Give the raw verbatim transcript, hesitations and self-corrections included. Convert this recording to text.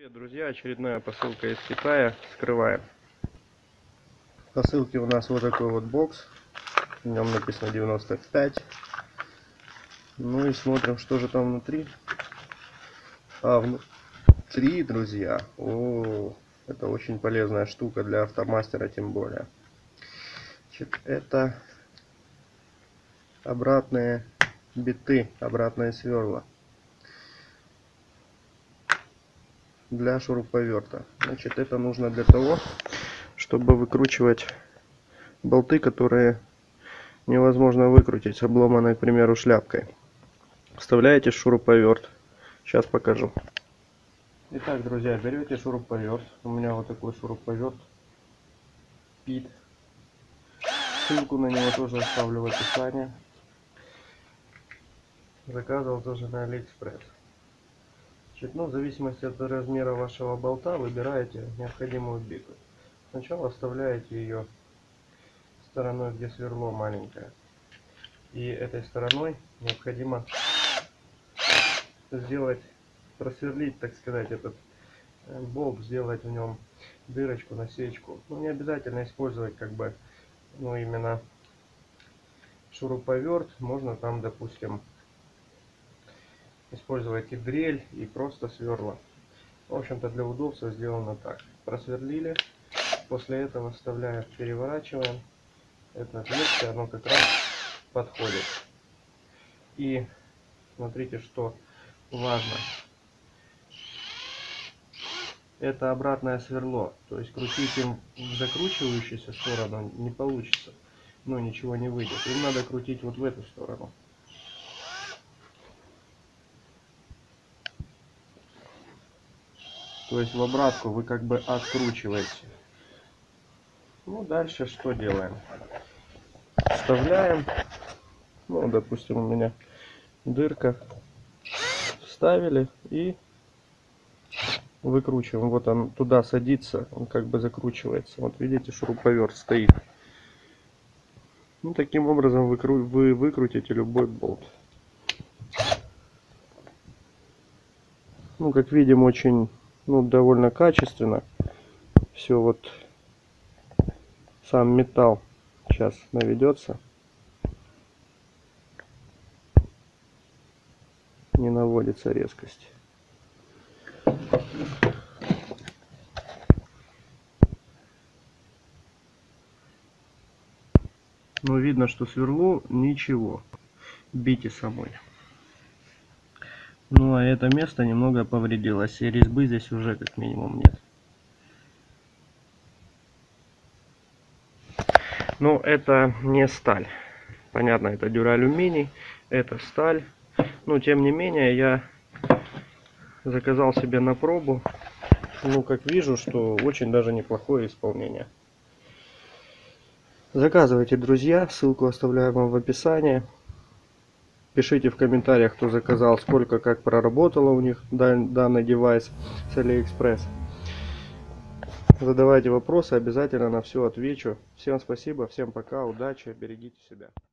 Привет, друзья! Очередная посылка из Китая. Скрываем. В посылке у нас вот такой вот бокс. В нем написано девяносто пять. Ну и смотрим, что же там внутри. А внутри, друзья, о, это очень полезная штука для автомастера, тем более. Значит, это обратные биты, обратные сверла для шуруповерта. Значит, это нужно для того, чтобы выкручивать болты, которые невозможно выкрутить с обломанной, к примеру, шляпкой. Вставляете шуруповерт. Сейчас покажу. Итак, друзья, берете шуруповерт. У меня вот такой шуруповерт Пит. Ссылку на него тоже оставлю в описании. Заказывал тоже на Алиэкспресс. Значит, ну, в зависимости от размера вашего болта выбираете необходимую биту. Сначала вставляете ее стороной, где сверло маленькое. И этой стороной необходимо сделать, просверлить, так сказать, этот болт, сделать в нем дырочку, насечку. Ну, не обязательно использовать как бы, ну, именно шуруповерт. Можно там, допустим, использовать и дрель, и просто сверла. В общем-то, для удобства сделано так. Просверлили. После этого вставляем, переворачиваем. Это отверстие, оно как раз подходит. И смотрите, что важно. Это обратное сверло. То есть крутить им в закручивающуюся сторону не получится. Ну, ничего не выйдет. Им надо крутить вот в эту сторону. То есть в обратку вы как бы откручиваете. Ну, дальше что делаем? Вставляем. Ну, допустим, у меня дырка. Вставили и выкручиваем. Вот он туда садится, он как бы закручивается. Вот видите, шуруповерт стоит. Ну, таким образом вы, вы выкрутите любой болт. Ну, как видим, очень, ну, довольно качественно. Все вот, сам металл сейчас наведется. Не наводится резкость. Но видно, что сверлу ничего, бите самой. Ну а это место немного повредилось, и резьбы здесь уже как минимум нет. Но это не сталь. Понятно, это дюралюминий, это сталь. Но тем не менее я заказал себе на пробу. Ну, как вижу, что очень даже неплохое исполнение. Заказывайте, друзья, ссылку оставляю вам в описании. Пишите в комментариях, кто заказал, сколько, как проработало у них данный девайс с Алиэкспресс. Задавайте вопросы, обязательно на все отвечу. Всем спасибо, всем пока, удачи, берегите себя.